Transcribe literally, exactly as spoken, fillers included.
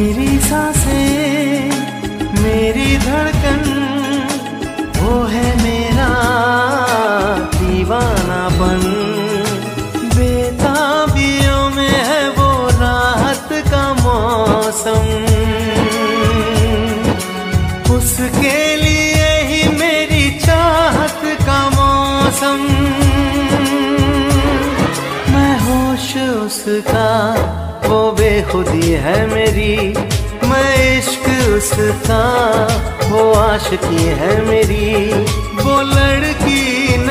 मेरी सांसें, मेरी धड़कन, वो है मेरा दीवानापन। बेताबियों में है वो राहत का मौसम, उसके लिए ही मेरी चाहत का मौसम। मैं होश उसका, वो बेखुदी है मेरी। मैं इश्क उसका, वो आशिकी है मेरी। वो लड़की